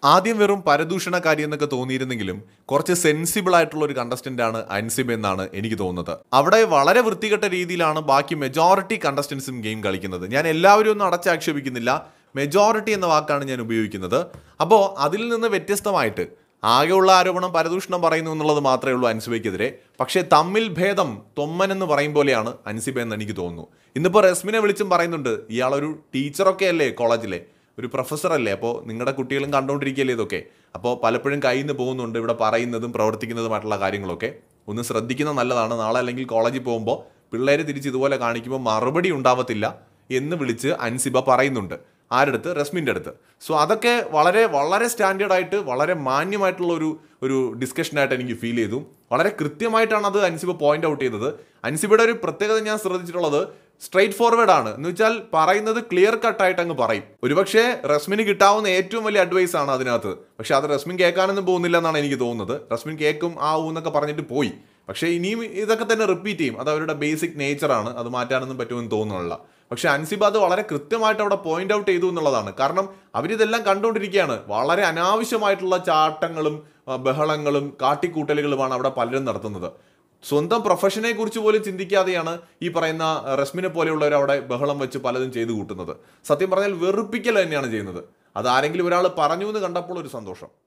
ആദ്യം വെറും പരദൂഷണക്കാരി എന്നൊക്കെ തോന്നിയിരുന്നെങ്കിലും കുറച്ച് സെൻസിബിൾ ആയിട്ടുള്ള ഒരു കണ്ടസ്റ്റന്റ് ആണ് അൻസിബ എന്നാണ് എനിക്ക് തോന്നുന്നത്. അവിടെ വളരെ വൃത്തികെട്ട രീതിയിലാണ് ബാക്കി മെജോറിറ്റി കണ്ടസ്റ്റൻസും ഗെയിം കളിക്കുന്നത്. ഞാൻ എല്ലാവരും ഒന്നും അടച്ചാക്ഷേപിക്കുന്നില്ല, മെജോറിറ്റി എന്ന വാക്കാണ് ഞാൻ ഉപയോഗിക്കുന്നത്. അപ്പോൾ അതിൽ നിന്ന് വ്യത്യസ്തമായിട്ട് ആകെയുള്ള ആരോപണം പരദൂഷണം പറയുന്നു എന്നുള്ളത് മാത്രമേ ഉള്ളൂ അൻസിബയ്ക്കെതിരെ. പക്ഷേ തമ്മിൽ ഭേദം തൊമ്മൻ എന്ന് പറയും പോലെയാണ് അൻസിബ എന്ന് എനിക്ക് തോന്നുന്നു. ഇന്നിപ്പോൾ റസ്മിനെ വിളിച്ചും പറയുന്നുണ്ട്, ഇയാളൊരു ടീച്ചറൊക്കെ അല്ലേ, കോളേജിലെ ഒരു പ്രൊഫസറല്ലേ, അപ്പോൾ നിങ്ങളുടെ കുട്ടികളും കണ്ടുകൊണ്ടിരിക്കുകയല്ലേ ഇതൊക്കെ, അപ്പോൾ പലപ്പോഴും കയ്യിൽ നിന്ന് പോകുന്നുണ്ട് ഇവിടെ പറയുന്നതും പ്രവർത്തിക്കുന്നതുമായിട്ടുള്ള കാര്യങ്ങളൊക്കെ. ഒന്ന് ശ്രദ്ധിക്കുന്നത് നല്ലതാണ്. നാളെ അല്ലെങ്കിൽ കോളേജിൽ പോകുമ്പോൾ പിള്ളേർ തിരിച്ച് ഇതുപോലെ കാണിക്കുമ്പോൾ മറുപടി ഉണ്ടാവത്തില്ല എന്ന് വിളിച്ച് അൻസിബ പറയുന്നുണ്ട്. ആരെടുത്ത്? റസ്മിൻ്റെ അടുത്ത്. സോ അതൊക്കെ വളരെ വളരെ സ്റ്റാൻഡേർഡായിട്ട് വളരെ മാന്യമായിട്ടുള്ള ഒരു ഡിസ്കഷനായിട്ട് എനിക്ക് ഫീൽ ചെയ്തു. വളരെ കൃത്യമായിട്ടാണ് അത് അൻസിബ പോയിന്റ് ഔട്ട് ചെയ്തത്. അൻസിബയുടെ ഒരു പ്രത്യേകത ഞാൻ ശ്രദ്ധിച്ചിട്ടുള്ളത് സ്ട്രെയിറ്റ് ഫോർവേഡ് ആണ്. എന്ന് വെച്ചാൽ പറയുന്നത് ക്ലിയർ കട്ടായിട്ട് അങ്ങ് പറയും. ഒരുപക്ഷെ റസ്മിന് കിട്ടാവുന്ന ഏറ്റവും വലിയ അഡ്വൈസ് ആണ് അതിനകത്ത്. പക്ഷെ അത് റസ്മിൻ കേൾക്കാനൊന്നും പോകുന്നില്ല എന്നാണ് എനിക്ക് തോന്നുന്നത്. റസ്മിൻ കേൾക്കും ആ എന്നൊക്കെ പറഞ്ഞിട്ട് പോയി. പക്ഷേ ഇനിയും ഇതൊക്കെ തന്നെ റിപ്പീറ്റ് ചെയ്യും. അത് അവരുടെ ബേസിക് നേച്ചറാണ്, അത് മാറ്റാനൊന്നും പറ്റുമെന്ന് തോന്നുന്നില്ല. പക്ഷെ അൻസിബ അത് വളരെ കൃത്യമായിട്ട് അവിടെ പോയിന്റ് ഔട്ട് ചെയ്തു എന്നുള്ളതാണ്. കാരണം അവരിതെല്ലാം കണ്ടുകൊണ്ടിരിക്കുകയാണ്. വളരെ അനാവശ്യമായിട്ടുള്ള ചാട്ടങ്ങളും ബഹളങ്ങളും കാട്ടിക്കൂട്ടലുകളുമാണ് അവിടെ പലരും നടത്തുന്നത്. സ്വന്തം പ്രൊഫഷനെ കുറിച്ച് പോലും ചിന്തിക്കാതെയാണ് ഈ പറയുന്ന റസ്മിനെ പോലെയുള്ളവർ അവിടെ ബഹളം വെച്ച് പലതും ചെയ്തു കൂട്ടുന്നത്. സത്യം പറഞ്ഞാൽ വെറുപ്പിക്കൽ തന്നെയാണ് ചെയ്യുന്നത്. അത് ആരെങ്കിലും ഒരാൾ പറഞ്ഞു എന്ന് കണ്ടപ്പോൾ ഒരു സന്തോഷം.